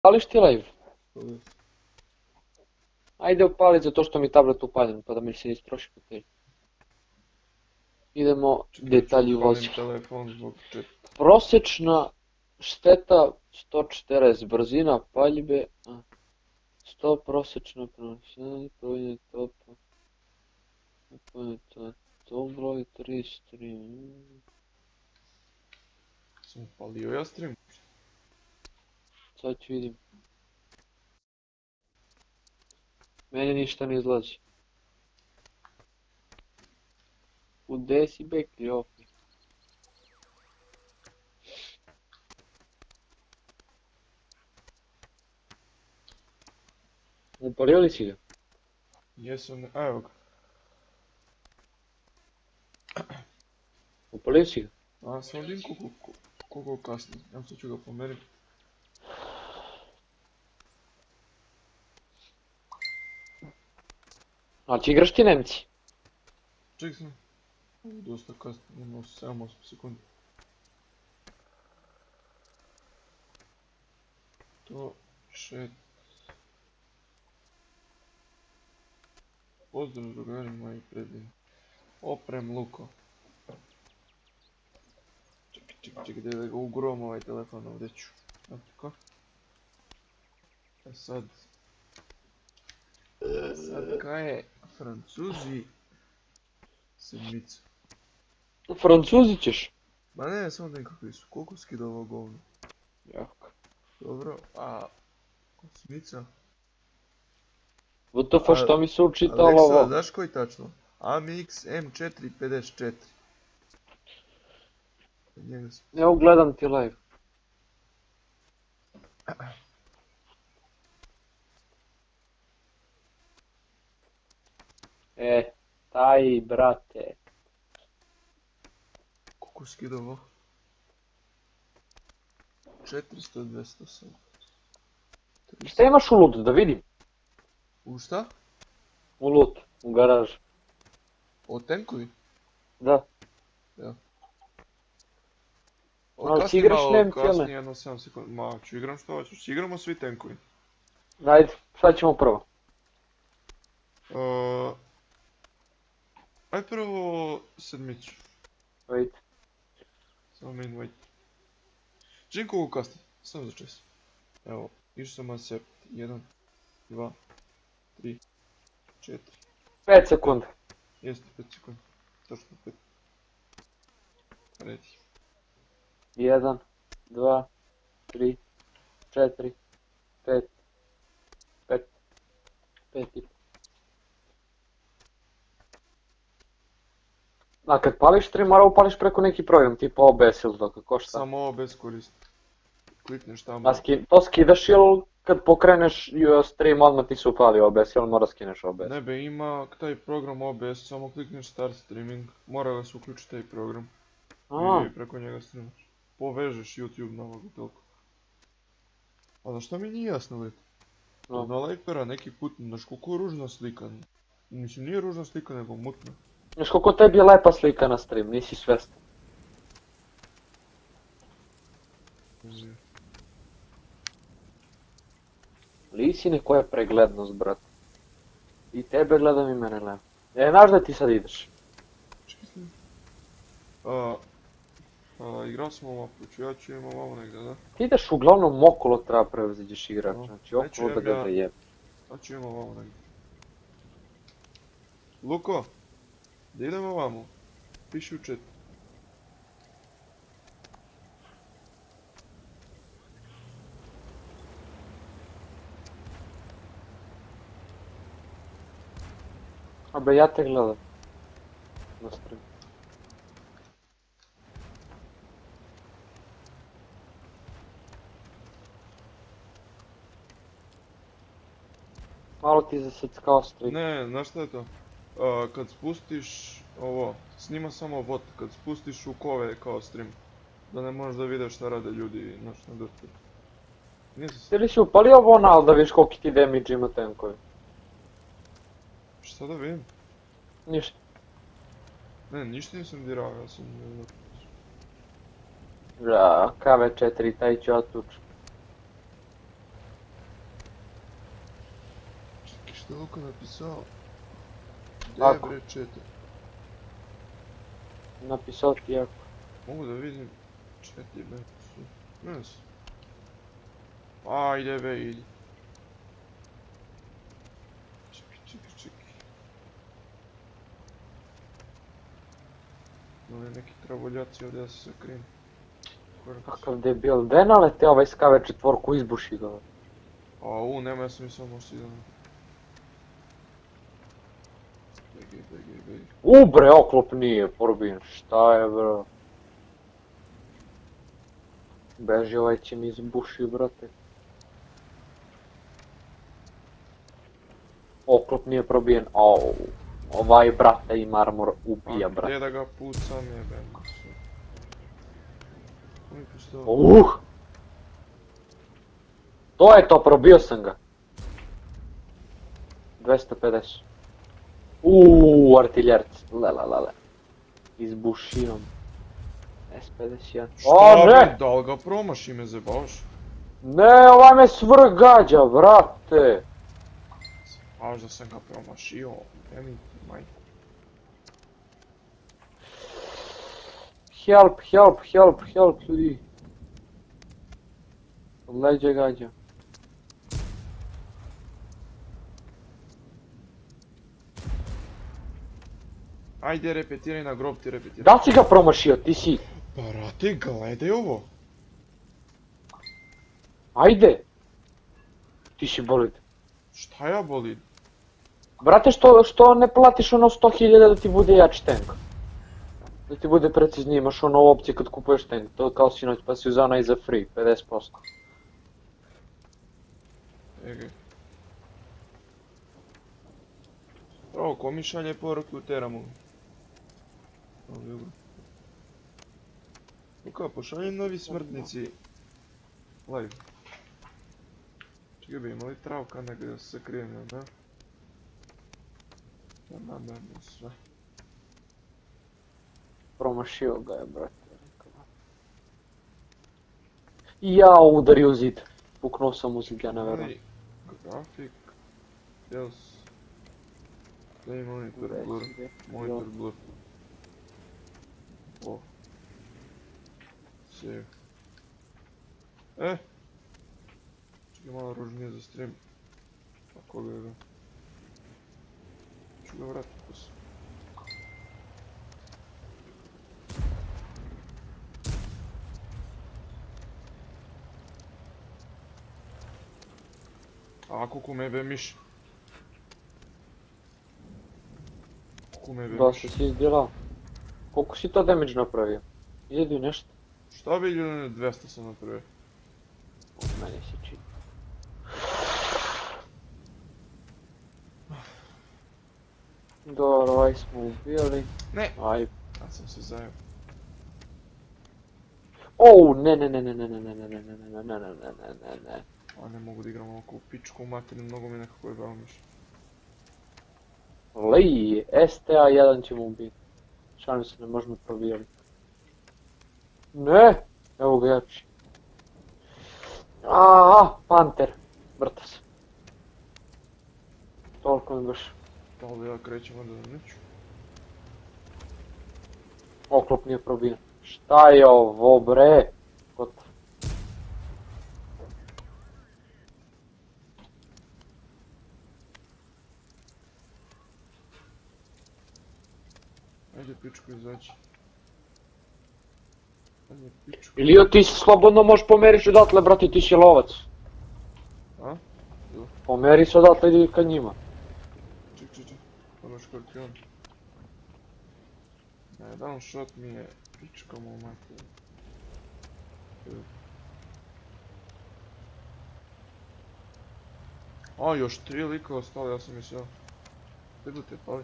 Pališ ti live? Dobro. Ajde upali zato što mi tablet upaljen, pa da mi se ne istroši baterija. Idemo detalji vozila. Telefon zbog četa. Prosječna šteta 140, brzina paljbe 100, prosječna profesionalna, pojene topa. To broj 33. Sam upalio ja stream. Sad ću vidim. Meni ništa ne izlazi. U desi bekli opet. Upalio li si ga? Jesam, evo ga. Upalio si ga? A sam vidim koliko kasni. Ja sad ću ga pomeriti. Ali će igraš ti Nemci? Ček sam. Dosta kasno, imamo 7-8 sekundi. To šet. Pozdrav drugarima i predivno. Oprem Luko. Čekaj, gdje da ga ugrom ovaj telefon ovdje ću. Tako. Sad kaj je Francuzi sedmica. Francuzi ćeš? Ma ne, samo nekakvi su. Koliko skida ovo govno? Jak. Dobro, a osmica? WTF što mi se učitalo Aleksa, ovo? znaš koji tačno? AMX M454. Njega sam... Evo gledam ti live. Taj brate. Koliko skida ovo? 400, 200 Šta imaš u loot, da vidim? U šta? U loot, u garažu. O tenkovi? Da. Ja. Ali ti igraš Nemci, ili ne? Kasnije jedno 7 sekundi. Ma, ću igram što hoćeš. Igramo svi tenkovi. Ajde, šta ćemo prvo? Aj prvo sedmiću. Vidite. Samo me invite. Želim koliko kasnije. Samo za čas. Evo, išao sam accept. 1, 2, 3, 4. 5 sekundi. Jeste, 5 sekundi. Točno 5. Redi. 1, 2, 3, 4, 5, 5, 5 i... A kad pališ stream, mora upališ preko neki program, tipa OBS ili tako, ko šta? Samo ovo bez koristi. Klikneš tamo. A to skidaš ili kad pokreneš stream odmah ti se upali OBS ili mora skineš OBS? Ne be, ima taj program OBS, samo klikneš start streaming. Mora ga se uključiti taj program. I preko njega streamaš. Povežeš YouTube na ovog toliko. A da šta mi nije jasno, lijek? Na Lifera neki put, znaš koliko je ružna slika. Mislim, nije ružna slika, nego mutna. Znaš koliko tebi je lepa slika na stream, nisi svjestan. Lisine koja preglednost, brat. I tebe gledam i mene gledam. Znaš da ti sad ideš? Čekaj. Igrao sam ovo mapu, ja ću imam ovo negdje, da? Ti ideš uglavnom okolo treba preuzđeš igrač, znači okolo da ga zajeb. Sad ću imam ovo negdje. Luko, da idemo ovamo. Piši u chat. Abe, ja te gledam. Na streamu. Malo ti zaseckao stream. Ne, znaš šta je to? Kad spustiš ovo, snima samo VOD, kad spustiš u kove kao stream. Da ne možeš da vidiš šta rade ljudi na drtu. Ti li si upalio ovo ali da vidiš koliki ti damage ima tenkovi? Šta da vidim? Ništa. Ne, ništa nisam dirao, ja sam... KV4, taj će otuč. Što je Luka napisao? Ako? Debre čete. Napisao ti jako. Mogu da vidim četi be. Ne znam. Ajde be, idi. Čekaj. Ima li neki travoljaci ovdje da se sakrim? Kakav debil, gdje nalete ovaj skave četvorku, izbuši ga. Nema, ja sam mislio možda jedan. Begi. Bre, oklop nije porobin, šta je bro? Beži, ovaj će mi izbuši, brate. Oklop nije probijen, au. Ovaj brate ima armor, ubija brate. Gdje da ga pucam jebem se. Koji pistol? To je to, probio sam ga. 250. Artiljerc, lele. Izbušio me. S51. O ne! Da li ga promaši me zebavaš? Ne, ovaj me svrgađa, brate. Možda sam ga promašio, jemi majku. Help, ljudi. Od leđa gađa. Ajde, repetiraj na grob, ti repetiraj. Da si ga promašio, ti si? Brate, gledaj ovo. Ajde. Ti si bolid. Šta ja bolim? Brate, što ne platiš ono 100.000 da ti bude jači tank? Da ti bude preciznije, imaš ono opcije kad kupuješ tank, to je kao sinoć pa si uzao onaj za free, 50%. Ege. Pravo, ko mi šalje poruku u Teramu? Luka, pošaljem novi smrtnici. Live. Čekaj bi imali travka negdje da se sakrijem, da? Da nabavimo sve. Promašio ga je, brate. Ja udario zid. Puknuo sam u zid, ja ne verujem. Grafik. Yes. Play monitor blur. Monitor blur. O. Save. Čekaj malo ružnije za stream. A koga je ga? Ću ga vratiti poslije. A kuku me jebe miš. Kuku me jebe Da miš. si izdjelao. Koliko si to damage napravio? Jedi nešto. Šta bi ljudi 200 sam napravio? Meni se čini. Dobro, ovaj smo ubijali. Ne! Aj. Ja sam se zajao. Ne. A ne mogu da igram ovako u pičku materinu, mnogo mi nekako je balmiš. Lej, STA1 ćemo ubiti. Šalim se, ne možemo probijali. Ne! Evo ga jači. Panter. Vrta se. Toliko mi baš. Da li ja krećem onda da neću? Oklop nije probijen. Šta je ovo bre? Gotovo. Ajde pičku izaći. Ajde pičku. Ilio ti se slobodno možeš pomeriš odatle, brate, ti si lovac. A? Pomeri se odatle i idi ka njima. Ček. Ono škorpion. Jedan shot mi je pička mu mater. A, još 3 lika ostali, ja sam mislio. Idu te pali.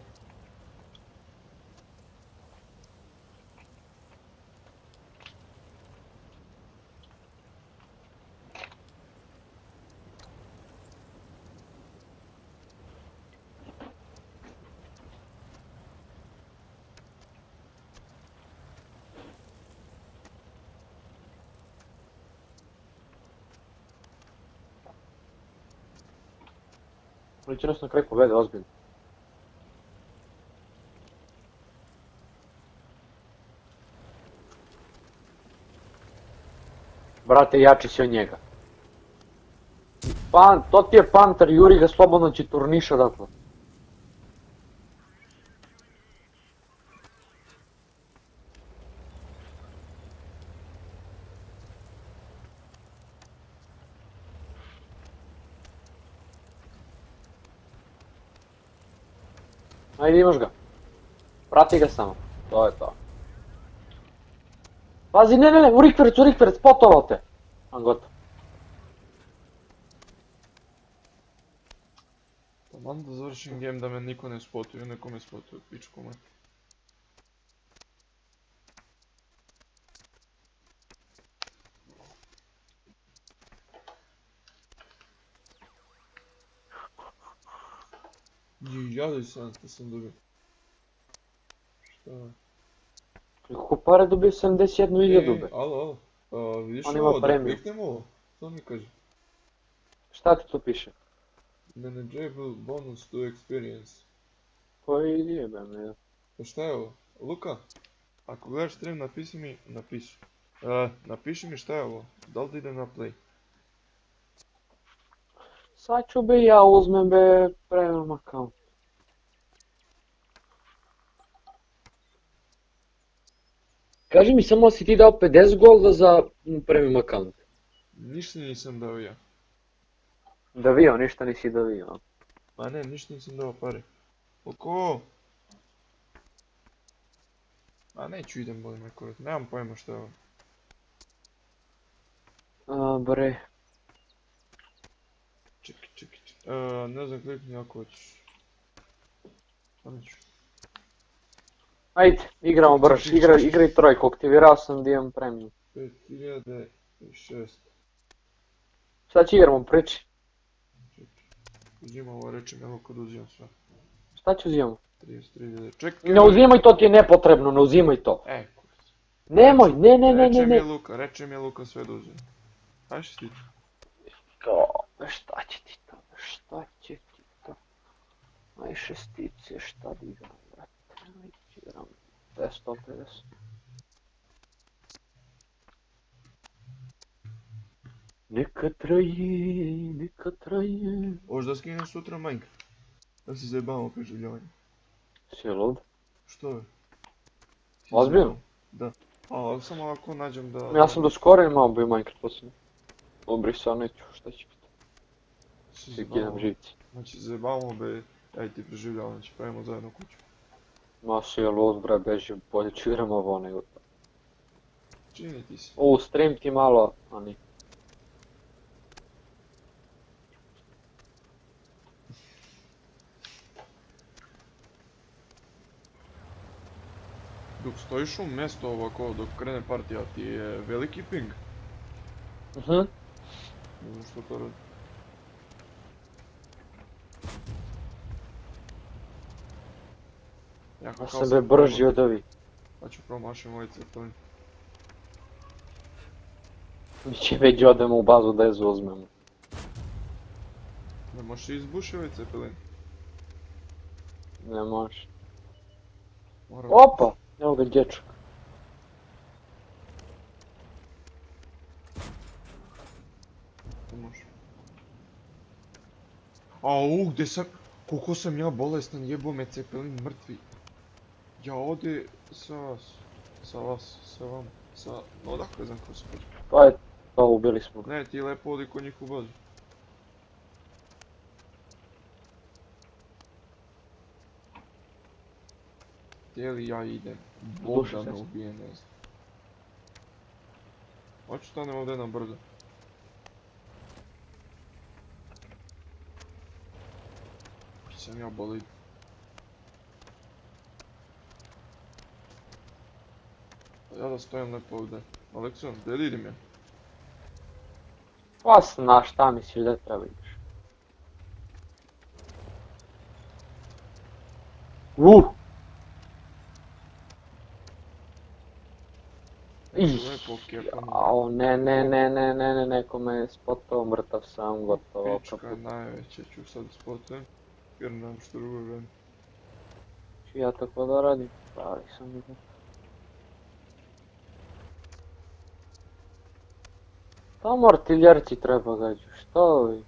Ali će nas na kraju povede, ozbiljno. Brate, jači si od njega. To ti je Panter, juri ga slobodno će turniša odatle. Ajde, imaš ga. Prati ga samo. To je to. Pazi, ne, u rikverc, potovao te. A gotovo. Taman da završim game da me niko ne spotuje, neko me spotuje, pičku me. Jadoj sam što sam dobio. Šta je? Koliko pare dobio 71.000? Alo, vidiš On ima ovo, da premium. kliknem ovo? To mi kaže. Šta ti tu piše? Manageable bonus to experience. Koji jebe me. Pa šta je ovo? Luka, ako gledaš stream napiši mi, napiši mi šta je ovo, da li da idem na play? Sad ću bi ja uzmem be premium account. Kaži mi samo si ti dao 50 golda za premium account. Ništa nisam dao ja. Davio, ništa nisi davio. Ma ne, ništa nisam dao pare. Oko? Ma neću idem boli me kurac, nemam pojma šta je ovo. Bre. Čekaj. Ne znam klikni ako hoćeš. Pa neću. Ajde, igramo brž, igraj trojku, aktivirao sam da imam premium. 5006. Šta će igramo, priči? Uzimam ovo, reče mi Luka da uzimam sve. Šta će uzimamo? 33.000, čekaj. Ne uzimaj to, ti je nepotrebno, ne uzimaj to. Kurac. Nemoj, ne. Reče mi Luka sve da uzimam. Ajde što ti? Šta će ti to? Aj šestice, šta da igram, brate? Igram 150. Neka traje. Hoćeš da skinem sutra Minecraft? Da se zajebamo preživljavanje. Si lud? Što je? Ozbiljno? Da. Ali samo ako nađem da... Ja sam do skoro imao bio Minecraft posljedno. Obrisao neću, šta će biti? Svi kidam živci. Znači zajebamo be, ja ti preživljavamo, znači pravimo zajedno kuću. Ma si lud bre, beži, bolje ću igram ovo nego to. Čini ti si. Stream ti malo, a ni. Dok stojiš u mjestu ovako, dok krene partija, ti je veliki ping. Ne znam što to radi. Ja sam be brži od ovi. Pa ću promašim ovaj crtovin. Mi će već odemo u bazu da je uzmemo. Ne možeš izbuši ovaj cepelin. Ne može. Opa! Evo ga dječak. Ne može. Gdje sam... Koliko sam ja bolestan, jebo me cepelin mrtvi. Ja ovdje sa vam, odakle znam ko se pođe. Pa je to, ubili smo ga. Ne, ti lepo odi kod njih u bazu. Gdje li ja idem? Bog da me ubije, ne znam. Hoću stanem ovdje na brdo. Sam ja bolid. Ja da stojim lepo ovdje. Alekson, gdje idem ja? Pa znaš šta misliš da treba ideš. Lepo kjepano. Jao, ne, neko me je spotao, mrtav sam, gotovo. Pička najveće ću sad spotujem, jer nam što drugo vreme. Ču ja tako da radim? Pravi sam ih. Tamo artiljerci treba gađu, što ovi?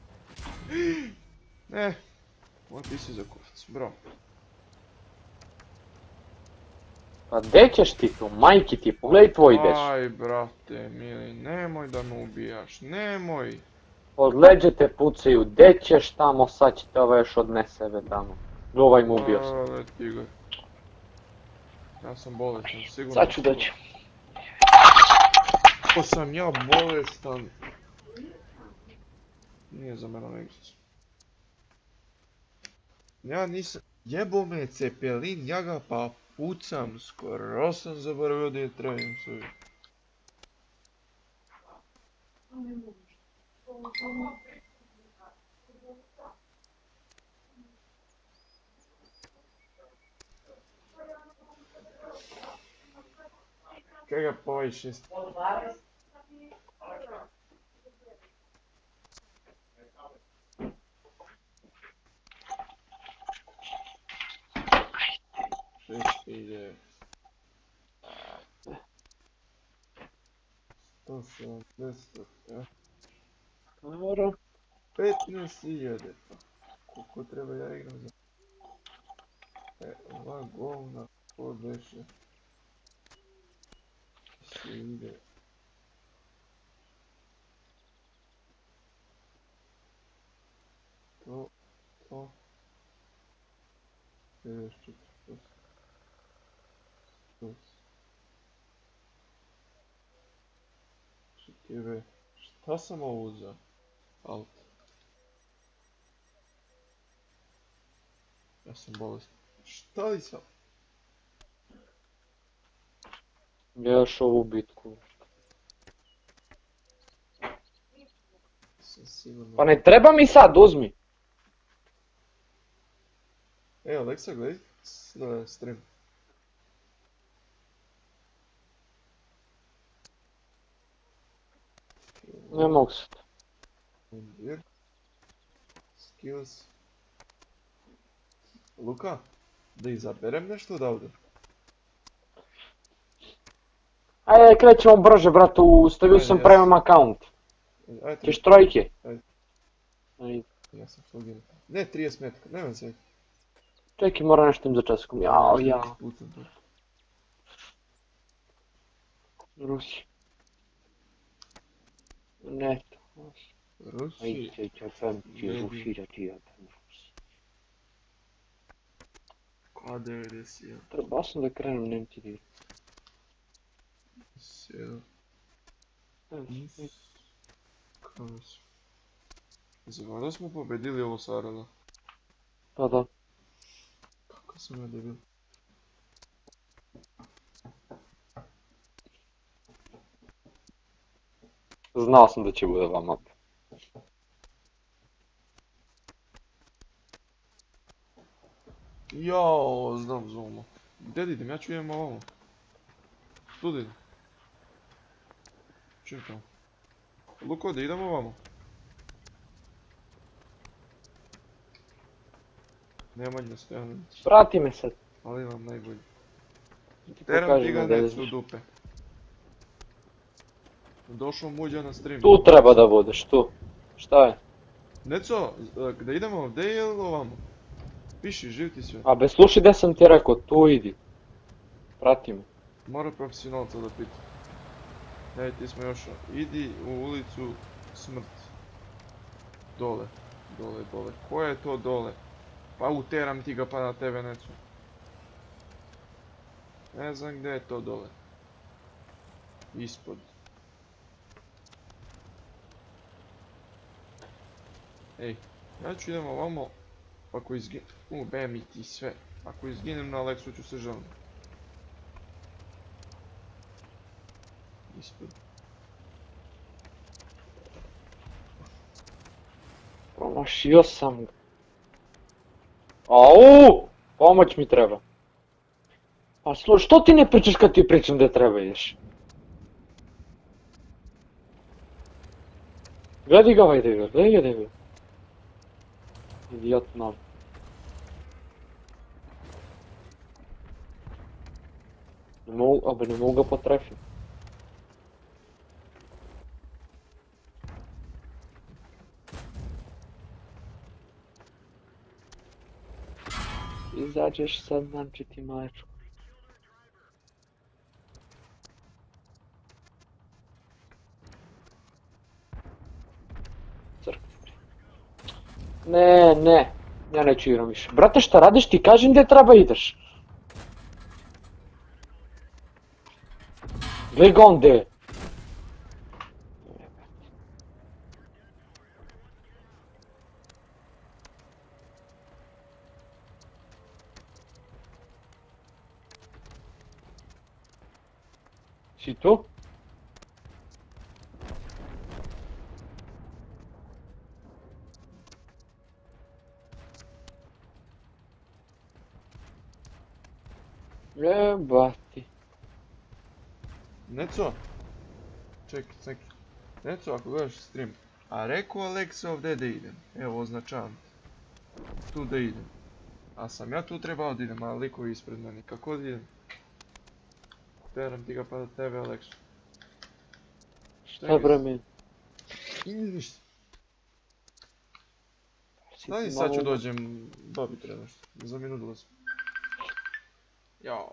Ne, ovo ti si za kovac, bravo. Pa gdje ćeš ti tu, majki ti, pogledaj tvoj ideš. Aj, brate, mili, nemoj da me ubijaš, nemoj. Od leđe te pucaju, gdje ćeš tamo, sad će te ovaj još odne sebe tamo. Ovaj mu ubio sam. Ale ti ga. Ja sam bolestan, sigurno. Sad ću doći. Ko sam ja bolestan. Nije za mene igricu. Ja nisam... Jebo me cepelin, ja ga pa pucam, skoro sam zaboravio da je trening svoj. Kaj ga pa ovaj 6? Ide. 170, ja. Dobro. 15.000, pa koliko treba ja igram za... Ova govna, ko beše. Se ide. To. 54%. Čekaj, šta sam ovo uzeo? Alt. Ja sam bolestan. Šta li sam? Gledaš ovu bitku. Sam sigurno... Pa ne treba mi sad, uzmi. Aleksa, gledaj stream. Ne mogu sad. Skills. Luka, da izaberem nešto odavde. Ajde, krećemo brže, bratu, stavio sam premium account. Ajde. Ćeš trojke? Ajde. Ja sam slogin. Ne, 30 metka, nemam sve. Čekaj, moram nešto im za časkom, jao. Rusi. Ne, to. Rusi. Ajde, čekam, će ruširati jedan Rusi. K91. Treba sam da krenem Nemci dir. 7. Zvala smo pobedili ovo Sarada. Pa da. Kako sam ja debil? Znao sam da će bude vama. Jao, znam zomo. Gdje da idem? Ja ću idem ovamo. Tu da idem. Čim tamo? Luko, da idemo ovamo. Nemanja Stojanović. Prati me sad. Ali imam najbolji. Ti Teram pokaži ti ga me gdje necu ideš. dupe. Došao muđa na stream. Tu treba da budeš, tu. Šta je? Neco, da idemo, gdje je ovamo? Piši, živ ti sve. A bez sluši gdje sam ti rekao, tu idi. Prati me. Mora profesionalca da pita. Ej, ti smo još, idi u ulicu Smrt. Dole, dole. Koja je to dole? Pa uteram ti ga pa na tebe necu. Ne znam gdje je to dole. Ispod. Ej, ja ću idem ovamo. Ako izginem... Be mi ti sve. Ako izginem na Aleksu ću se žaliti. Ispod. Promašio sam ga. Au! Pomoć mi treba. Pa što ti ne pričaš kad ti pričam gdje treba ideš? Gledaj ga ovaj debil, gledaj ga debil. Idiot nov. Ne mogu ga potrefiti. Izađeš sad, znači ti majčku. Ne, ja neću igram više. Brate, šta radiš ti? Kaži mi gdje treba ideš. Gledaj ga on gdje je. Si tu? Jebati. Neco? Čekaj. Neco, ako gledaš stream. A rekao Alexa ovdje da idem. Evo, označavam. Tu da idem. A sam ja tu trebao da idem, a likovi ispred mene. Kako da idem? Teram ti ga pa da tebe, Alexa. Šta bre mi? Ništa. Stani, sad ću dođem, dobiti nešto. Za minut dolazim. Jao.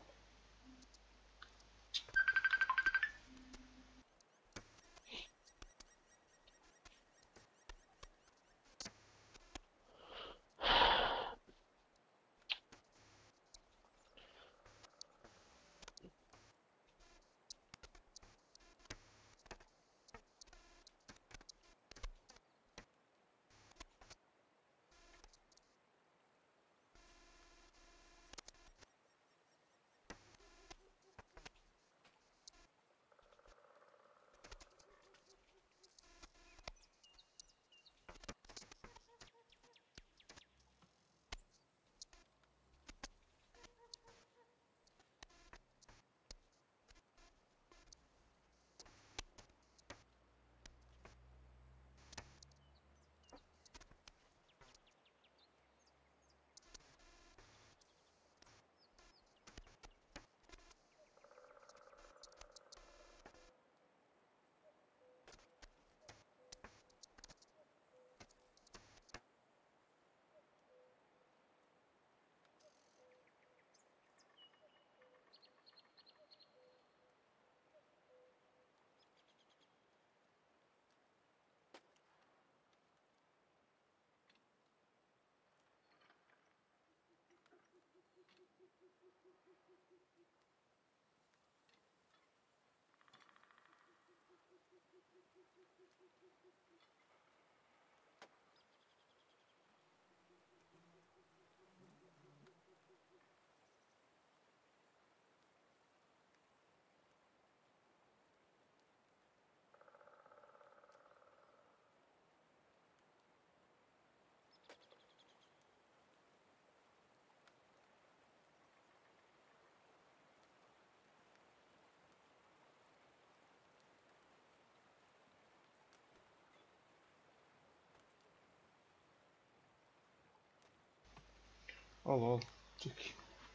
Alo, čekaj.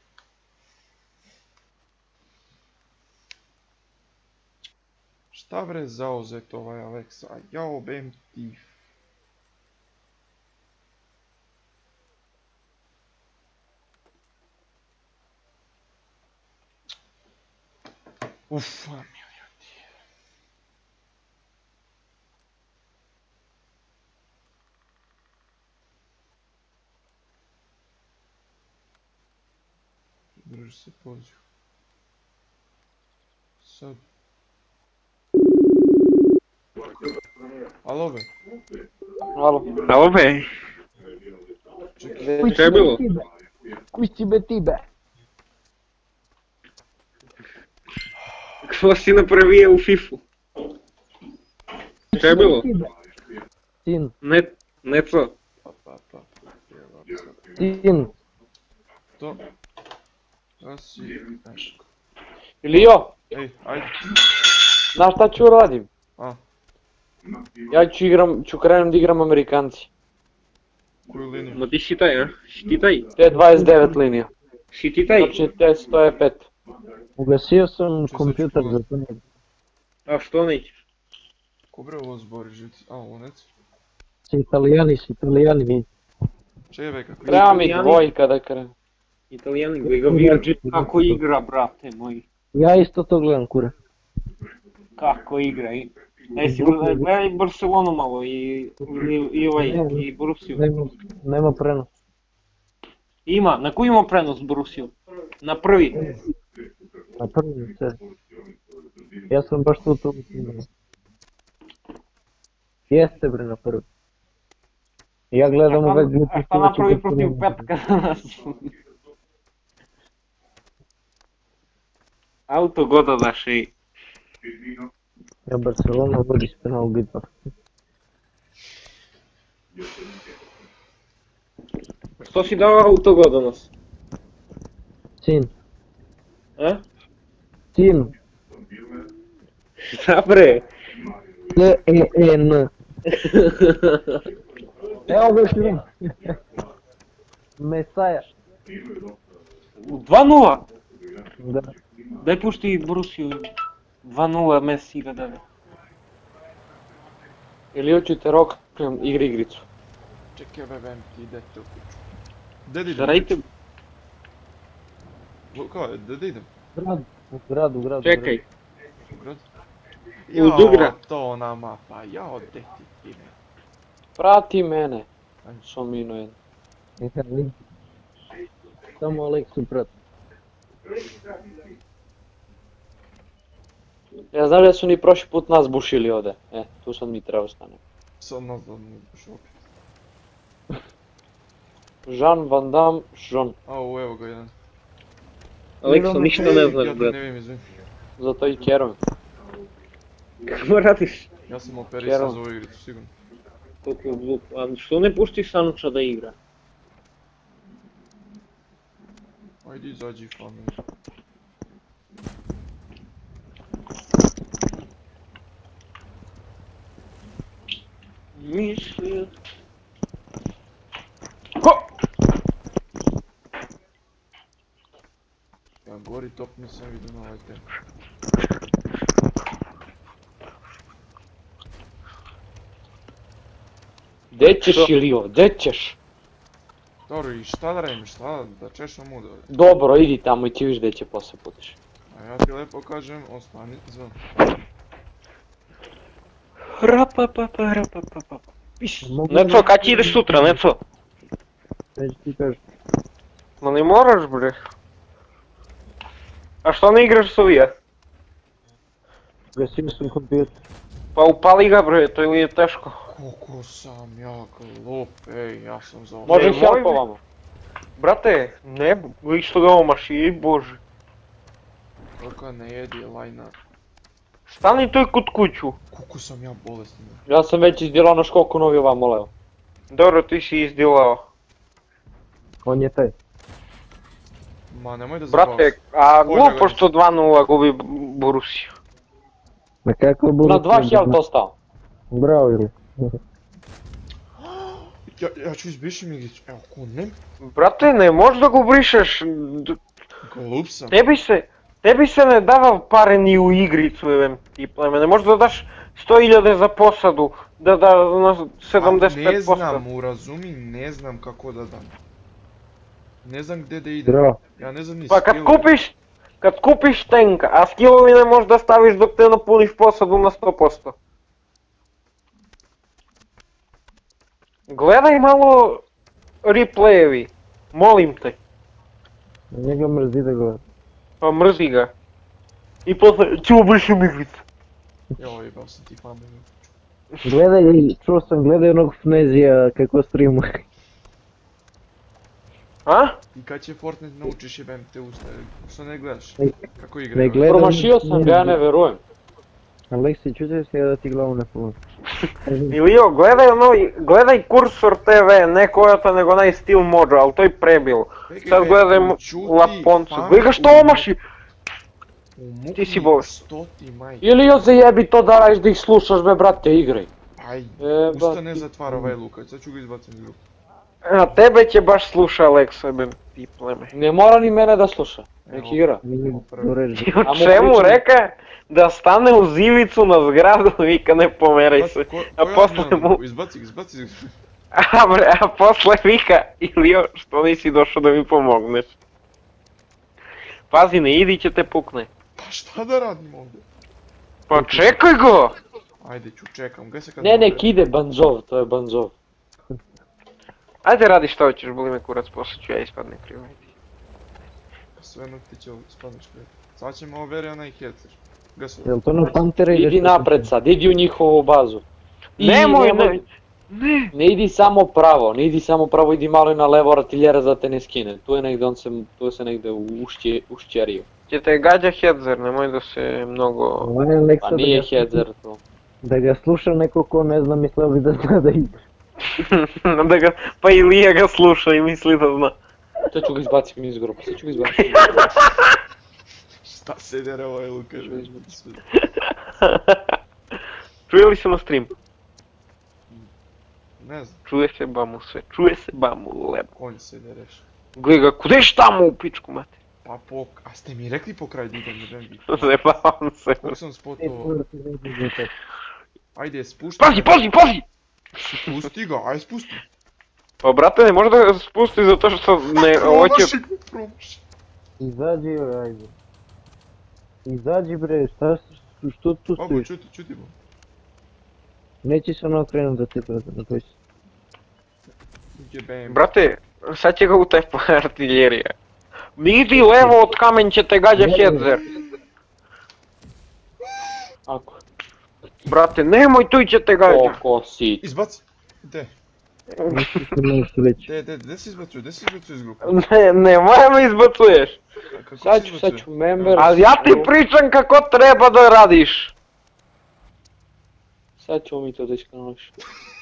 Šta bre zauzet ovaj Alexa? Jao, bem ti. Uf, drži se poziv. Sad. Alo be. Alo be. Čekaj. Šta je bilo? Kuj ti be ti be? Какво си направил u Fifu? Šta je bilo? Sin. Neco. Pa. Sin. To. Da si... Ilio, Ej, ajde. znaš šta ću radim? A. Ja ću krenem da igram Amerikanci. Koju liniju? Ma ti si taj, a? Si ti taj? T29 linija. Si ti taj? Znači T105. Ugasio sam kompjuter za to. A što nećeš? Ko bre ovo zbori žici? A, unec? S italijani. Čekaj be, kako Treba mi Italijani. dvojka da krenem. Italijani, ga Virgin, kako igra, brate moj. Ja isto to gledam, kura. Kako igra. Jesi gledaj Barcelonu malo i Borussiju. Nema prenos. Ima, na koju ima prenos Borussiju? Na prvi. Na prvi se. Ja sam baš to gledao. Jeste bre na prvi. Ja gledam ove gluposti. A šta napravi protiv petka danas? Auto goda daš i... Ja Barcelona vodi s penal bitva. Što si dao auto goda danas? Sin. A? Sin. Šta bre? T-E-N. Evo ga film. Mesaja. 2-0! Da. Daj pušti Borussiju. 2-0 Messi ga dade. Ili hoćete roknem igricu. Čekaj be, vem ti idete u kuću. Gdje da Da idem? radite... Kao je, gdje da idem? U gradu. Čekaj. U grad? U Dugrad. To ona mapa, jao, gdje ti ime? Prati mene. Somino jedan. Samo Aleksu prati. Ja znam da su ni prošli put nas bušili ovdje. Tu sad mi treba ostane. Sad nazad mi buš opet. Jean Van Damme, Jean. Au, evo ga jedan. Aleksa ništa ne znaš, Ja te brat. ne vidim, izvim. Zato i kerujem. Kako radiš? Ja sam operisan za ovu igricu, sigurno. Koliko zvuk. A što ne puštiš Sanuča da igra? Ajde izađi, fame. Mislio... Ja gori top nisam vidio na ovaj tem. Gdje ćeš Ilio, gdje ćeš? Dobro, i šta da radim, šta da češam udove? Dobro, idi tamo i ti viš gdje će poslije putiš. A ja ti lepo kažem, ostani zvan. Rapapapa. Neco, kad ti ideš sutra, Neco? Već ti kažem. Ma ne moraš, bre. A što ne igraš s ovija? Ugasio sam kompjuter. Pa upali ga, bre, to je teško. Koliko sam ja glup, ej, ja sam za ovo. Može Nemoj, help ovamo. Brate, ne, isto ga omaš, i bože. Koliko ne jedi lajna. Stani tu kod kuću. Koliko sam ja bolestan. Ja sam već izdjelao na školku novi ovamo levo. Dobro, ti si izdilao. On je taj. Ma nemoj da zabavaš. Brate, a glupo što 2-0 gubi Borussiju. Na kako bude? Na 2 health ostao. Bravo ili? Ja ću izbrišim igricu, evo kunem. Brate, ne možeš da go brišeš. Glup sam. Tebi se ne dava pare ni u igricu, evem ti pleme. Ne možeš da daš 100.000 za posadu, da na 75%. Ne znam, urazumi, ne znam kako da dam. Ne znam gdje da idem. Bravo. Ja ne znam ni Pa kad kupiš tenka, a skillovi ne možeš da staviš dok te napuniš posadu na 100%. Gledaj malo replayevi, molim te. Njega mrzi da gleda. Pa mrzi ga. I posle ću obrišim igricu. Joj, jebao sam ti pamet. Gledaj, čuo sam, gledaj onog Fnezija kako streamuje. A? I kad će Fortnite naučiš jebem te ustaje, što ne gledaš? Kako igra? Ne gledam. Promašio sam ga, ja ne verujem. Aleksi, čuti se da ti glavu ne polo. Ilio, gledaj Kursor TV, ne Kojota nego onaj Steel Mojo, ali to je prebil. Sad gledaj Laponcu. Gledaj ga što omaši! Ti si bolest. Stoti majke. Ili još zajebi to da radiš da ih slušaš, be brate, igraj. Aj, Jebati. usta ne zatvara ovaj Luka, sad ću ga izbaciti iz grupe. A tebe će baš sluša Alex, jebem ti pleme. Ne mora ni mene da sluša, nek igra. O čemu reka? Da stane uz ivicu na zgradu i vika ne pomeraj se. A posle mu... Izbaci ga. A posle vika, Ilio, što nisi došao da mi pomogneš? Pazi, ne idi će te pukne. Pa šta da radim ovdje? Pa čekaj go! Ajde ću, čekam, gdje se kad... Ne, nek ide Banzov, to je Banzov. Ajde radi što hoćeš, boli me kurac, poslije ću ja ispadne krivo. Sve ti će spadneš krivo. Sad ćemo overi onaj hecer. Gdje su? Jel to na Pantere ide? Idi napred sad, idi u njihovu bazu. Nemoj, ne. Ne idi samo pravo, idi malo i na levo artiljera da te ne skine. Tu je negdje, tu se negdje ušćerio. Će te gađa Hedzer, nemoj da se mnogo... Pa nije Hedzer to. Da ga sluša neko ko ne zna, mislio bi da zna da igra. Pa Ilija ga sluša i misli da zna. Sad ću ga izbacim iz grupe, Šta se dere ovaj Luka? Čuje li se na stream? Ne znam. Čuje se bamu sve, čuje se bamu lebo. Konj se dereš. Gledaj ga, kudeš tamo u pičku mate? Pa a ste mi rekli po kraju da idem na Bengi? Zajebavam se. Koliko sam spotao... Ajde, spušti. Pazi! Spusti ga, aj spusti. Pa brate, ne može da ga spusti zato što ne hoće... Promaši. Izađi, ajde. Izađi bre, što tu Babo, stojiš? čuti bo. Neće se ono okrenut da te brate, na koji si. Jebem. Brate, sad će ga utajpa artiljerija. Idi levo od kamen će te gađa Hedzer. Ako. Brate, nemoj tu će te gađa. Oko si. Izbaci. Gde? Nešto reći. Gde si izbacio iz grupe? Ne, moja me izbacuješ. Sad ću member. Ali ja ti pričam kako treba da radiš. Sad ćemo mi to da iskanališ.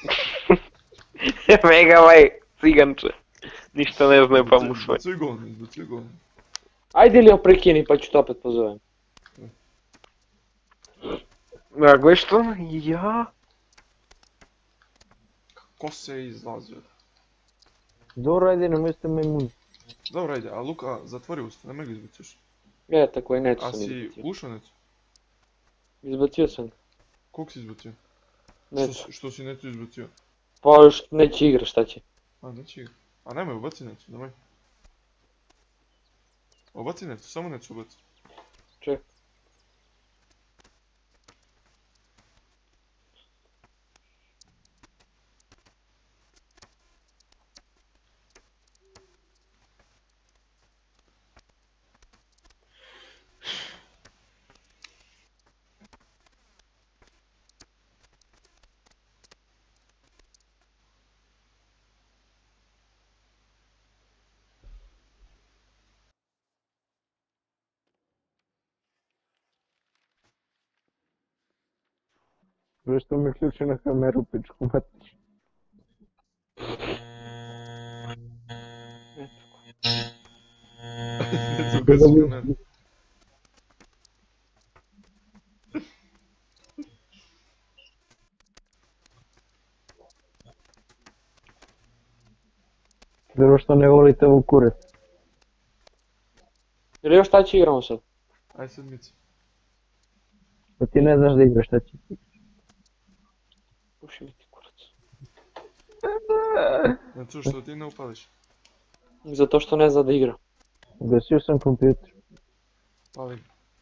Mega ovaj ciganče. Ništa ne zna pa mu sve. Izbacuj gol. Ajde li prekini pa ću to opet pozovem. A gledaj što? Ja? Ko se izlazio? Dobro, ajde, nemoj ste majmuni. Dobro, ajde, a Luka, zatvori usta, nemoj ga izbaciš. Tako je, neću A sam si izbacio. ušao neću? Izbacio sam. Koliko si izbacio? Neću. Što si neću izbacio? Pa još neće igra, šta će? A, neće igra. A nemoj, ubaci neću, nemoj. Ubaci neću, samo neću ubaci. Ček. Zašto mi ključi na kameru, pičku mati? Neću ugasio na mene. Zato što ne volite ovog kurac. Ili još šta će igramo sad? Aj sad mici. Pa ti ne znaš da igraš, šta će ti? Puši mi ti kurac. Neću što ti ne upališ. Zato što ne zna da igra. Ugasio sam kompjuter. Pali.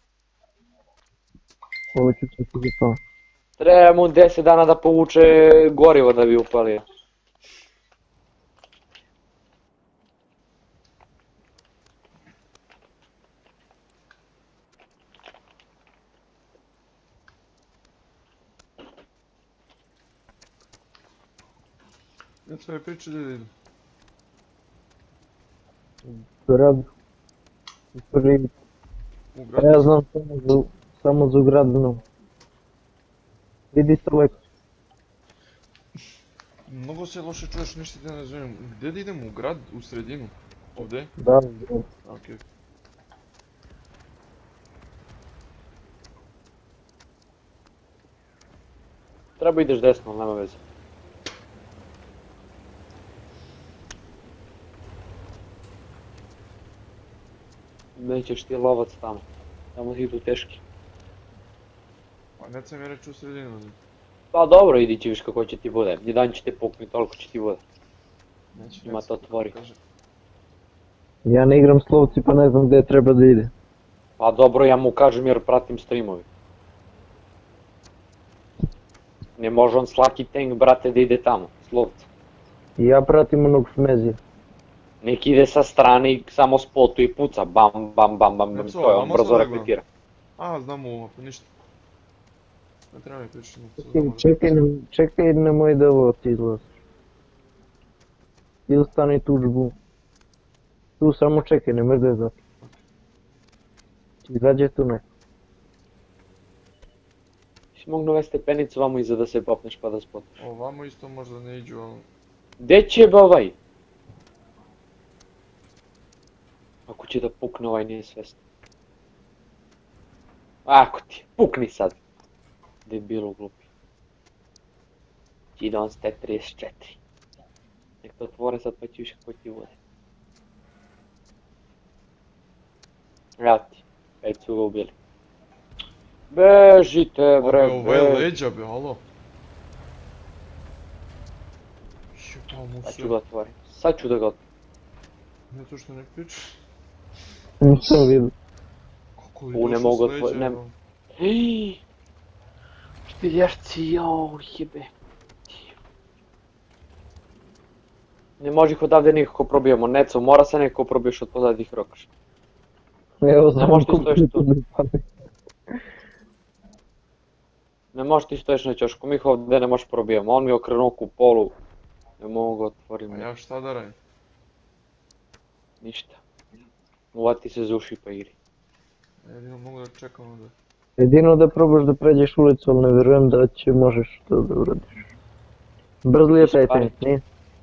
Ovo ću se ti zapao. Treba mu 10 dana da povuče gorivo da bi upalio. Ja tvoje priče da idu. Grad. Prvi. U Ja gradu. znam samo za grad znam. Vidi se leko. Mnogo se loše čuješ, ništa te ne razumijem. Gdje da idemo? U grad? U sredinu? Ovdje? Da, grad. Okej. Treba ideš desno, ali nema veze. Nećeš ti lovac tamo. Tamo ti idu teški. Pa ne sam je reći u sredinu. Pa dobro, idi će viš kako će ti bude. Jedan će te puknut, toliko će ti bude. Neće Ima to otvori. Ja ne igram s lovci pa ne znam gdje treba da ide. Pa dobro, ja mu kažem jer pratim streamovi. Ne može on slaki tank, brate, da ide tamo, s lovcem. I ja pratim onog smezija. Nek ide sa strane i samo spotu i puca, bam, bam, bam, bam, Ne, to je, on vamo brzo sad leglo. repetira. A, znam ovo, pa ništa. Ne treba mi pričati. Čekaj, nemoj da ovo ti izlaziš. Ili stani tu džbu. Tu samo čekaj, ne mrdaj zato. Izađe tu neko. Si mogu nove stepenice vamo iza da se popneš pa da spotaš. Ovamo isto možda ne iđu, ali... Gdje će be ovaj? Ako će da pukne ovaj nije svestan. Ako ti, pukni sad. Debilu glupi. Ti don ste 34. Nek to otvore sad pa će više kako ti vode. Evo ti, već su ga ubili. Bežite bre, Ovo je bežite. leđa be, alo. Jebao mu Sad se. ću ga otvorim, sad ću da ga otvorim. Ne to što ne priča. Nisam vidio. Kako U, je ne došao mogu s leđa, otvor- ne- evo. Ej, špiljerci, jao, jebe. Ne može ih odavde nikako probijemo, Neco, mora se nekako probiješ od pozadnjih rokaša. Evo Ne samo možeš ti stojiš tu. tu. Ne možeš ti stojiš na ćošku, mi ih ovdje ne možeš probijemo, on mi je okrenuo u polu. Ne mogu ga otvorim, A ja šta da radim? ništa. Uvati se za uši pa igri. Jedino mogu da čekam onda. Jedino da probaš da pređeš ulicu, ali ne vjerujem da će možeš to da uradiš. Brz li je taj tank, nije?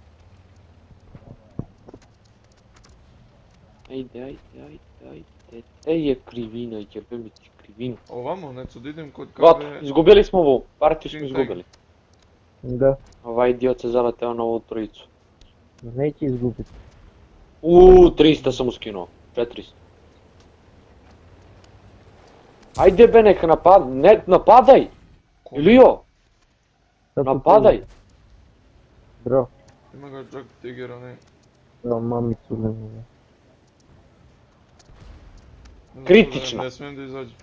Ajde. Ej je krivina, jebe mi ti krivinu. Ovamo, neco, da idem kod Gotovo, kave... izgubili smo ovu, partiju smo King izgubili. Da, Ovaj idiot se zaleteo na ovu trojicu. neće izgubiti. 300 sam mu skinuo, 400. Ajde be neka napadaj! Ilio, Sad tu napadaj! Bro, Ima ga Jack Tigera, ne. evo mamicu ne mogu. Ne znam Kritično. što da- Ne smijem da izađem.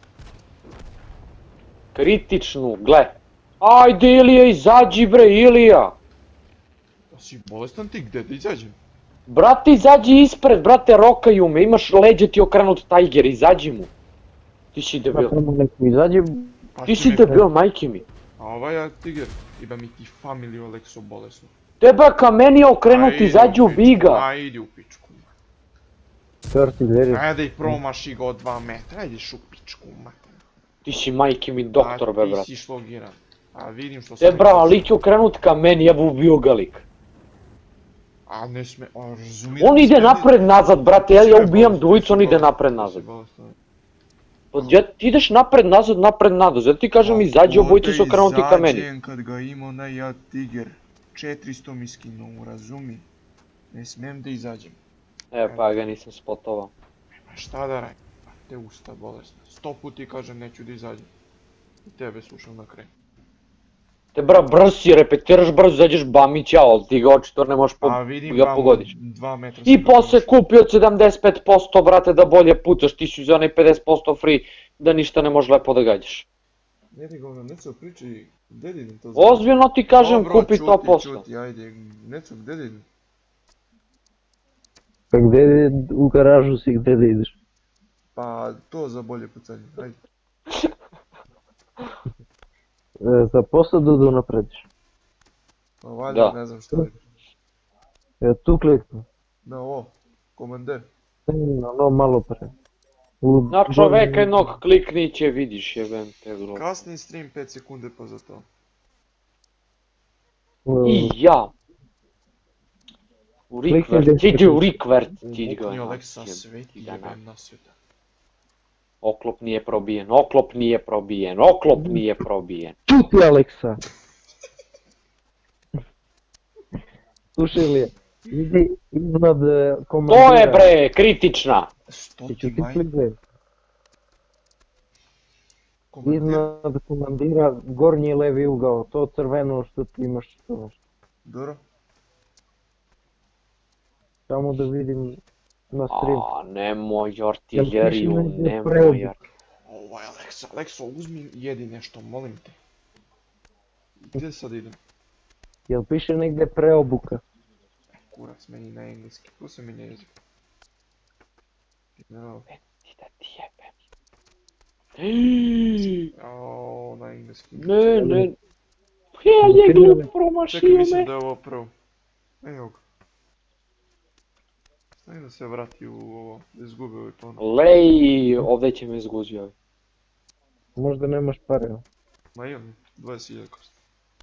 Kritičnu, gle. Ajde Ilija, izađi bre, Ilija! A si bolestan ti, gdje da izađem? Brate, izađi ispred, brate, rokaju me, imaš leđe ti okrenut Tiger, izađi mu. Ti si debil. Samo neko izađe, Pa Ti ti si me- debil, majke mi. A ovaj je Tiger. Iba mi ti familiju Alekso bolesno. Teba ka meni je okrenut, izađi, ubij ga. Aj, idi u pičku. čvrti dveri. Ajde da ih promaši ga od 2 metra, ideš u pičku, mater. Ti si majke mi doktor, be, A ti brate. si šlogiran. A vidim što Te bra, lik je okrenut ka meni, ja bi ubio ga lik. A ne sme, a razumijem. On ide napred nazad, brate, ja ubijam dvojicu, on ide napred nazad. Ti ideš napred nazad, zato ti kažem izađi, obojice su okrenuti ka meni. Izađem kad ga imao na ja Tiger. 400 mi skinuo, razumi. Ne smijem da izađem. Pa ga nisam spotovao. A šta da radim? Pa te usta bolesna. 100 puti kažem neću da izađem. I tebe slušam na kraj. Te bra, brzo si repetiraš, brzo izađeš bam i ćao, ali ti ga očito ne možeš A vidim ga vamo pogodiš. 2 metra. I posle kupi od 75%, brate, da bolje pucaš, ti si za onaj 50% free, da ništa ne može lepo da gađaš. Ne ti govno, Neco priči, gdje idem to? Ozbiljno ti kažem, kupi Dobro, 100%. čuti, ajde. Neco, gdje idem? Pa gdje u garažu si, gdje da ideš? Pa to za bolje pucanje, ajde. Za posadu da naprediš. Pa valjda Da. ne znam šta vidim. Tu kliknu. Na ovo, komander. No, malo pre. Na čoveka jednog klikni će vidiš, jebem te gro. Kasni stream 5 sekunde pa za to. I ja. U Klikni rikvert, desno. ti u rikvert, ti ga. Uvukni Aleksa, jebem, sve ti ja jebem na sveta. Oklop nije probijen, oklop nije probijen, oklop nije probijen. Tu ti Aleksa! Slušaj li, idi iznad To je komandira. bre, kritična! Što Ti ti ću ti maj? klize. Komandir? Iznad komandira, gornji levi ugao, to crveno što ti imaš to nešto. Dobro. Samo da vidim na stream. A, nemoj Jel artiljeriju, piše negdje nemoj preobuka? artiljeriju. Ovaj Alekso, uzmi jedi nešto, molim te. Gdje sad idem? Jel piše negdje preobuka? Kurac, meni na engleski. Ko se mijenja jezik? No. Ti da ti jebem. Ej, Oooo, na engleski. Ne, ne. Jel je glup Čekaj, promašio mislim me. da je ovo prvo. Evo ga. Stani da se vrati u ovo, da izgubi ovaj ponovno. Lej, ovdje će me izguzio. Možda nemaš pare. Ma imam, 20.000 košta.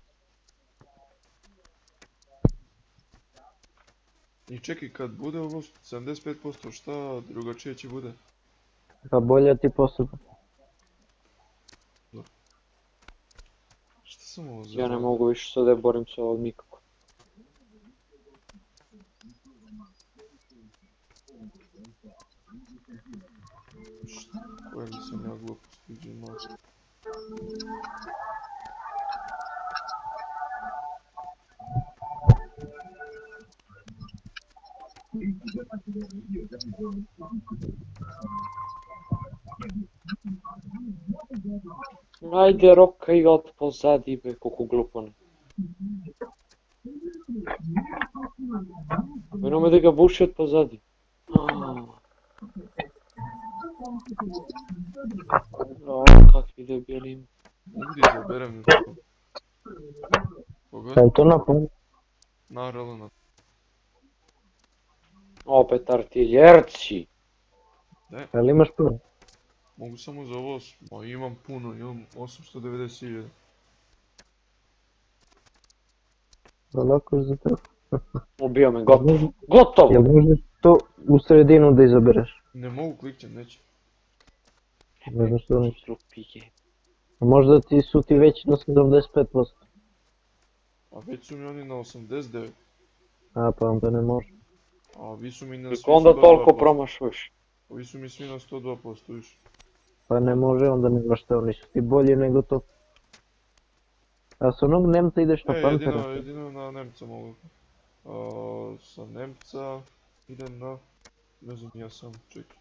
I čekaj, kad bude ovo 75%, šta drugačije će bude? Pa bolja ti posada. Šta sam ovo za... Ja ne mogu više sada borim se ovog nikako. Koje li sam ja gluposti imao? Ajde, rokaj ga od pozadi, be, koliko glupone. Nemoj da ga buši od pozadi. O, kakvi debili ima. Gdje izaberem nešto? Koga? Sam to napad. Naravno na... Opet artiljerci. Ali imaš pare? Mogu samo za ovo, ma imam puno, imam 890.000. Da lako za to. Ubio me, gotovo. Gotovo! Jel možeš to u sredinu da izabereš? Ne mogu klikćem, neće. Možda što neće. Slupike. Možda su ti već na 75%. A već su mi oni na 89. A pa onda ne može. A vi su mi na Kako svi onda 102%. toliko promašuješ? Vi su mi svi na 102%, više. Pa ne može, onda nema šta, oni su ti bolji nego to. A s onog Nemca ideš na Pantera? Jedino na Nemca mogu. Sa Nemca idem na... Ne znam, ja sam, čekaj.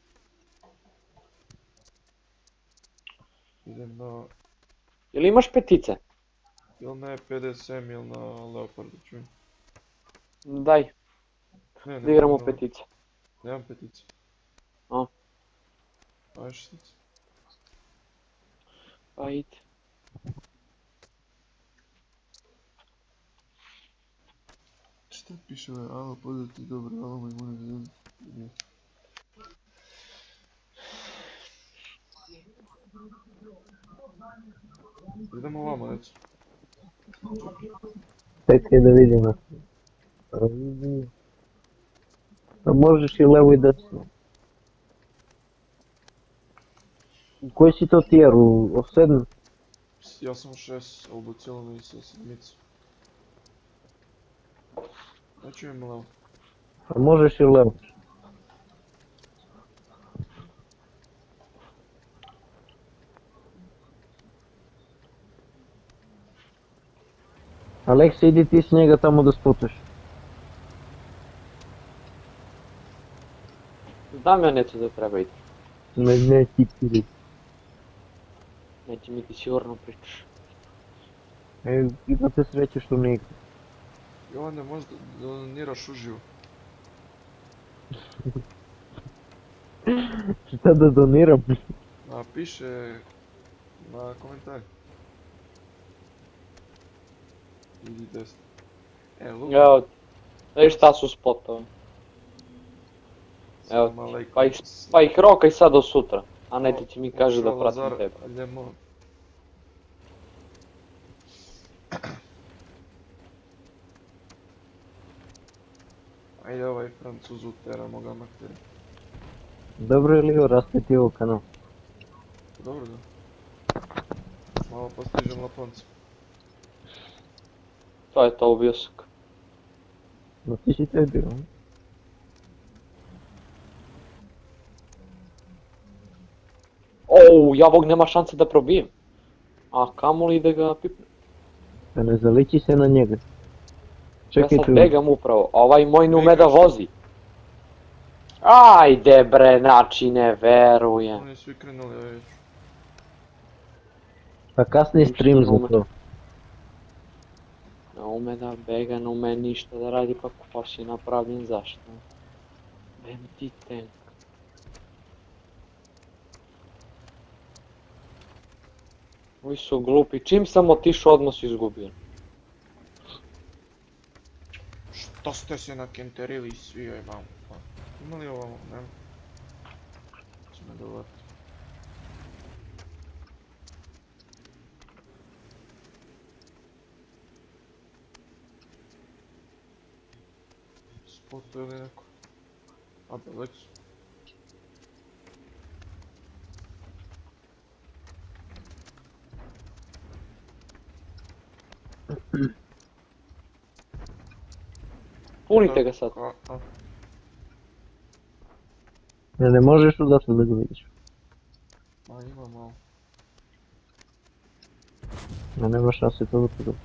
Idem na... Jel imaš petice? Ili na 50M ili na Leoparda, čujem. Daj, Ne, da igramo nemam- petice. Nemam petice. A? Ajde štice. Ajde. Šta piše ovaj, alo, pozdrav ti dobro, alo, majmune, nije. Idemo ovamo, reći. Čekaj da vidimo. A možeš i levo i desno. U koji si to tijer? U 7? Ja sam 6, a ubacilo mi se sedmicu. Znači imam levo. A možeš i levo. Aleksa, idi ti s njega tamo da sputaš. Znam ja neću da treba iti. Ne ti ti. Neće mi ti sigurno pričaš. Imate sreće što ne igra. Jovane, možda doniraš uživo. Šta da doniram? Piše na komentar. Idi desno. Luka. Evo, vidiš šta su spotovi. Evo, Salam alejkum. pa ih rokaj sad do sutra. A ne ti će mi kaže da pratim Lazar tebe. Ljemon. Ajde ovaj Francuz uteramo ga materi. Dobro ili joj rasteti ovo kanal? Dobro da. Malo postižem Laponca. To je to, ubio sam ga. No ti si taj bio. Ja ovog nema šanse da probijem. A kamoli da ga pipnem. Da ne zaliči se na njega. Ja Čekaj sad tu. begam upravo, a ovaj moj ne ume da vozi. Ajde bre, znači ne verujem. Oni svi krenuli već. Pa kasnije stream za to. Ne ume da bega, ne ume ništa da radi, pa baš je napravljen zašto. Bem ti tank. Ovi su glupi, čim sam otišao odmah su izgubili. Što ste se nakenterili svi, joj mamu. Ima li ovamo? Nema. Će me dovrti. Spotu ili neko? A Belec. Punite ga sad. Ne možeš odatle da ga vidiš. Ma ima malo. No nema šanse to da podobi.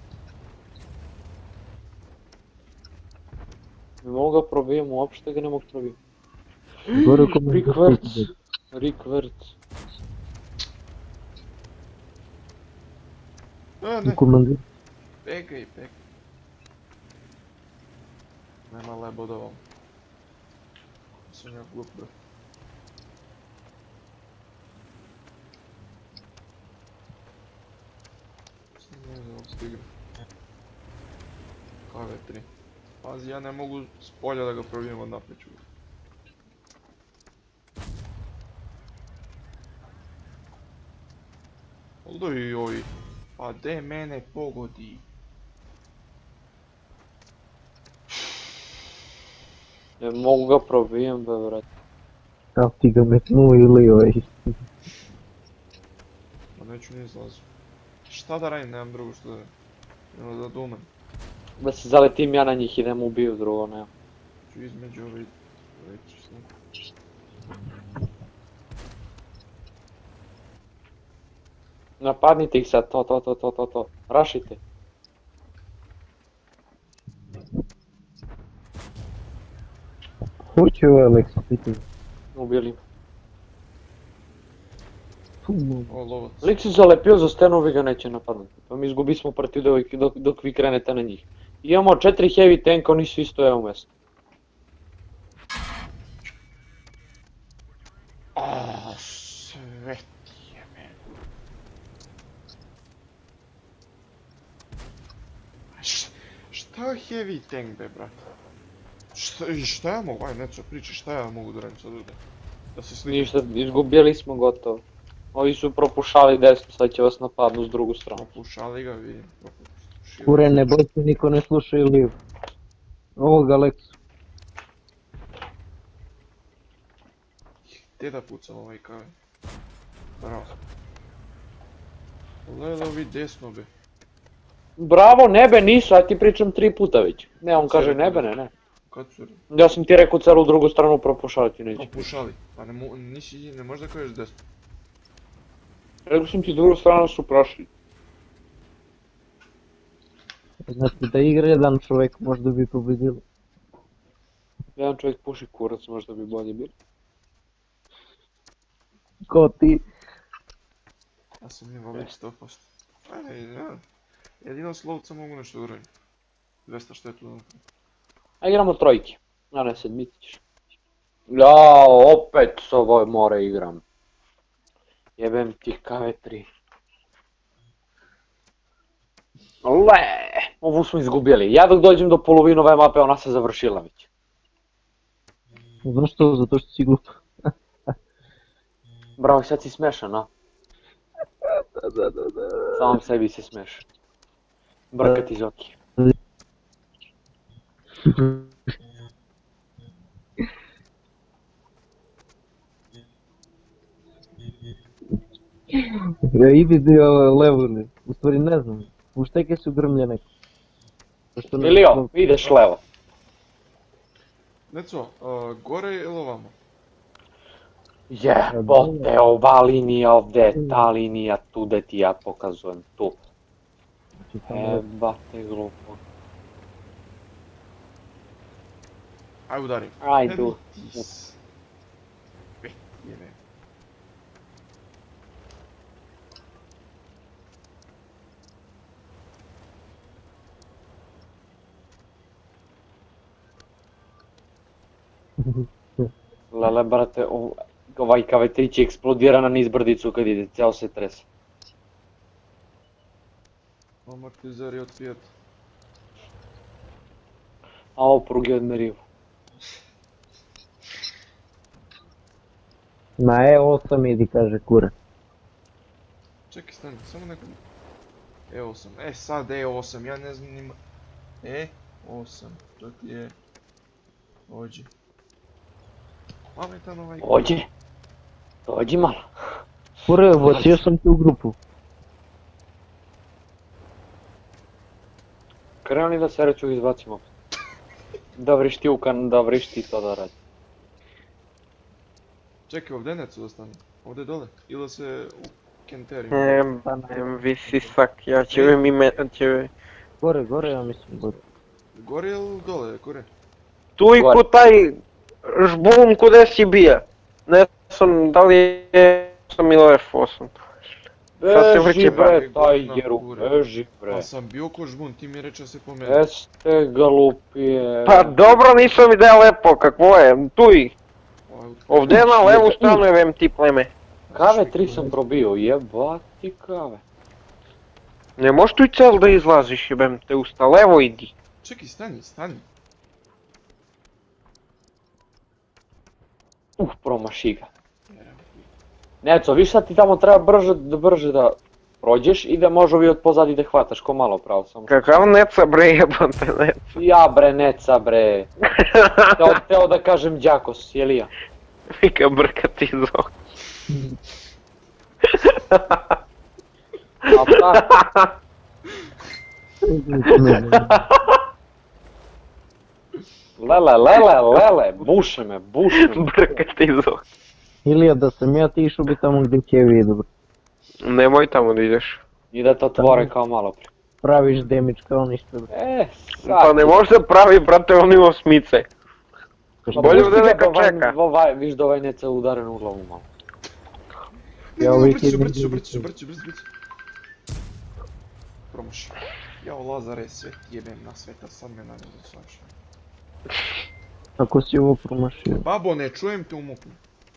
Ne mogu ga probijem, uopšte ga ne mogu probijem. Gore u komentarima. Rick Wirtz. Rick Wirtz. Ne, U komandir. begaj. Nema lebo da ovom. Sam ja glup bre. Sam ne znam stigram. KV3. Pazi, ja ne mogu s polja da ga probijem od napreću. Oj, pa de mene pogodi. Ne mogu ga probijem, be vrati. Kao ti ga metnuo ili ovaj. Pa neću ni izlazim. Šta da radim, nemam drugo što da radim. Nema da dumem. Da se zaletim ja na njih, idem ubiju drugo, nema. Ću između ovih reći s njim. Napadnite ih sad, to. Rašite. Hoće ovaj Alex, pitaj. Ubili me. O, lovac. Lik se zalepio za stenu, vi ga neće napadnuti. Pa mi izgubi smo protiv dok vi krenete na njih. Imamo 4 heavy tanka, oni svi stoje u mjestu. Sve ti je meni. Šta je heavy tank be, brate? Šta ja mogu, aj neću pričati, šta ja mogu da radim sad ovdje? Da se slikam. Ništa, izgubili smo gotovo. Ovi su propušali desno, sad će vas napadnu s drugu stranu. Propušali ga, vidim. Kure, ne boj se, niko ne sluša ili... Ovog Alex. Gdje da pucam ovaj kave? Bravo. Gledaj ovi desno be. Bravo, nebe nisu, ja ti pričam 3 puta već. Ne, on kaže nebe, ne. Kad su Ja sam ti rekao celu drugu stranu propušavati neće. propušali? Pa ne možda kažeš desno. Rekao sam ti drugu stranu su prošli. Znači da igra jedan čovjek možda bi pobedili. Jedan čovjek puši kurac, možda bi bolje bilo. Ko ti? Ja sam njima već 100%. Jedino s lovca mogu nešto da radim. 200 štetu da. A igramo trojke. A ne, sedmiti ćeš. Jao, opet s ovoj more igram. Jebem ti KV3. Ovu smo izgubili. Ja dok dođem do polovine ove mape, ona se završila već. Znaš što, zato što si glup. Bravo, sad si smešan, a? Da. Samom sebi se smeš. Brkat iz oki. Ja ide levo, u stvari ne znam. U šteke su grmlje neko. Ilio, ideš levo. Neco, gore ili ovamo? Jebote, ova linija ovdje, ta linija, tu gdje ti ja pokazujem, tu. Znači, tamo Jebate glupo. Aj udari. Ajde. Tis. Jebe. Lele, brate, ovaj KV3 će eksplodira na niz brdicu kad ide, cijelo se trese. Amortizer je otpijet. A ovo pruge odmerivo. Na E8 idi, kaže kurac. Čekaj, stani, samo neko... E8, sad E8, ja ne znam nima... E8, to ti je... Ođi. Pametan ovaj... Dođi malo. Kure, ubacio sam ti u grupu. Kreni da se reću izbacimo. Da vrišti ukan, da vrišti to da radi. Čekaj, ovdje necu da stane. Ovdje dole. Ili da se u Kenteri. Visi sak, ja će vam ime, će... Gore, ja mislim, gore. Gore ili dole, kure? Tu i Gore. kod taj žbun kude si bija. Ne znam da li je F8 ili F8. Sad se vrće Beži bre, bre, Tajgeru, kure. beži bre. Pa sam bio ko žbun, ti mi reče se pomeri. Jeste galupije. Pa dobro, nisam vidio lepo, kakvo je, tu i. Ovdje na levu stranu je ti pleme. KV3 sam probio, jebati kave. Ne možeš tu i cel da izlaziš, jebem te usta, levo idi. Čekaj, stani. Promaši ga. Neco, viš sad ti tamo treba brže da prođeš i da može ovi od pozadi da hvataš, ko malo pravo samo. Kakav neca bre, jebate neca. Ja bre, neca bre. Teo da kažem Đakos, jeli ja? Vika brka ti zog. A pa, lele, buše me. Brka ti zog. Ilija, da sam ja ti išao bi tamo gdje Kevi idu. Nemoj tamo da ideš. I da to otvore kao malo prije. Praviš damage kao ništa. Pa ne može da pravi, brate, oni osmice. Bolje da neka čeka. Viš da ovaj neca udaren u glavu malo. Ja uvijek Brzo. Promaši. Jao Lazare, sve jebem na sveta, sad me nadam da svaš. Ako si ovo promašio. Babo, ne čujem te u muku.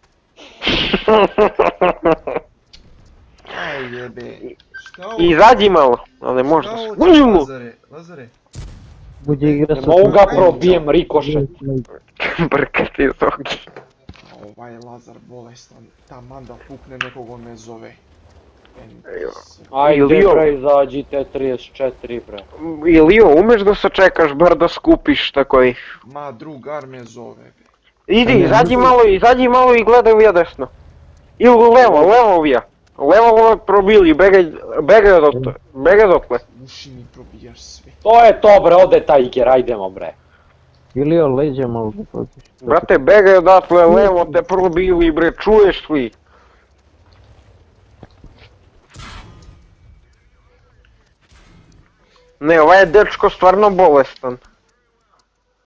Aj jebe. Šta ovo? Izađi malo, ali ne može da se... Uđu! Lazare. Bude igra Ne mogu ga probijem rikošet. Brka ti zog. Ovaj je Lazar bolestan, taman da pukne nekog on me zove. Ajde Ilio. bre, izađite 34 bre. Ilio, umeš da se čekaš, bar da skupiš takoj. Ma drugar me zove. Idi, izađi malo i gledaj vija desno. Ili levo vija. Levo probili, begaj dotle. Uši mi probijaš sve. To je to bre, ode Tiger, ajdemo bre. Ilija, leđa malo da protiš. Brate, begaj odatle, levo te probili bre, čuješ li? Ne, ovaj je dečko stvarno bolestan.